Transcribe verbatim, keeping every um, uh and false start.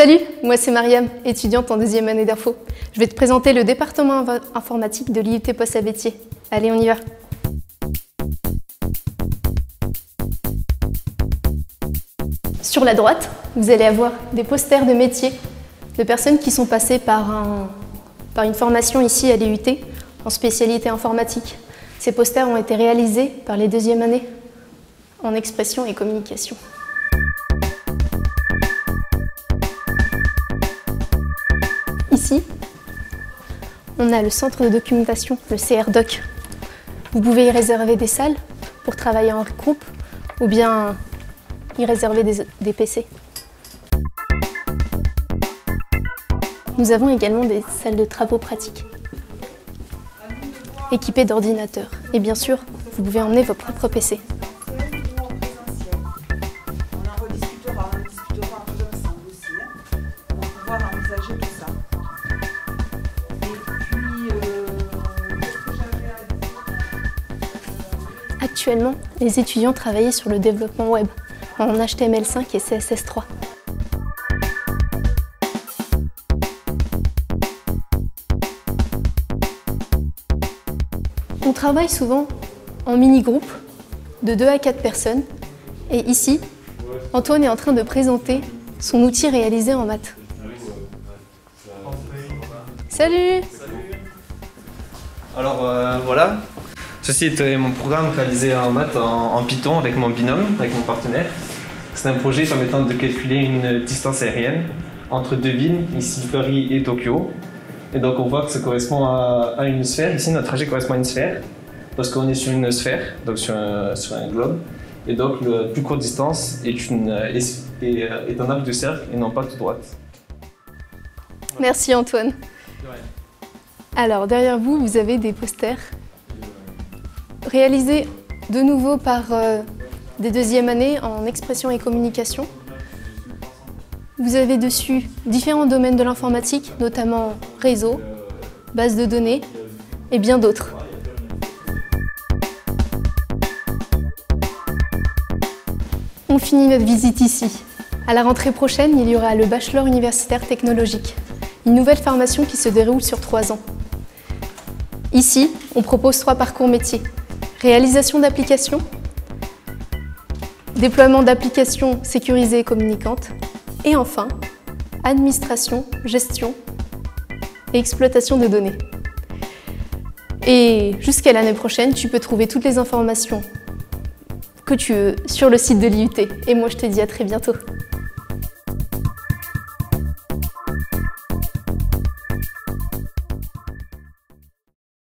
Salut, moi c'est Mariam, étudiante en deuxième année d'info. Je vais te présenter le département informatique de l'I U T Poissy-Avetier. Allez, on y va. Sur la droite, vous allez avoir des posters de métiers de personnes qui sont passées par, un, par une formation ici à l'I U T en spécialité informatique. Ces posters ont été réalisés par les deuxièmes années en expression et communication. Ici, on a le centre de documentation, le C R Doc. Vous pouvez y réserver des salles pour travailler en groupe ou bien y réserver des, des P C. Nous avons également des salles de travaux pratiques, équipées d'ordinateurs. Et bien sûr, vous pouvez emmener vos propres P C. Actuellement, les étudiants travaillent sur le développement web en H T M L cinq et C S S trois. On travaille souvent en mini-groupe de deux à quatre personnes et ici, Antoine est en train de présenter son outil réalisé en maths. Salut! Alors euh, voilà. Ceci est mon programme réalisé en maths en, en Python avec mon binôme, avec mon partenaire. C'est un projet permettant de calculer une distance aérienne entre deux villes, ici Paris et Tokyo. Et donc on voit que ça correspond à, à une sphère. Ici notre trajet correspond à une sphère, parce qu'on est sur une sphère, donc sur un, sur un globe. Et donc la plus courte distance est, une, est, est, est un arc de cercle et non pas tout droite. Merci Antoine. Alors derrière vous, vous avez des posters réalisés de nouveau par euh, des deuxièmes années en expression et communication. Vous avez dessus différents domaines de l'informatique, notamment réseau, base de données et bien d'autres. On finit notre visite ici. À la rentrée prochaine, il y aura le bachelor universitaire technologique, une nouvelle formation qui se déroule sur trois ans. Ici, on propose trois parcours métiers. Réalisation d'applications, déploiement d'applications sécurisées et communicantes, et enfin, administration, gestion et exploitation de données. Et jusqu'à l'année prochaine, tu peux trouver toutes les informations que tu veux sur le site de l'I U T. Et moi, je te dis à très bientôt.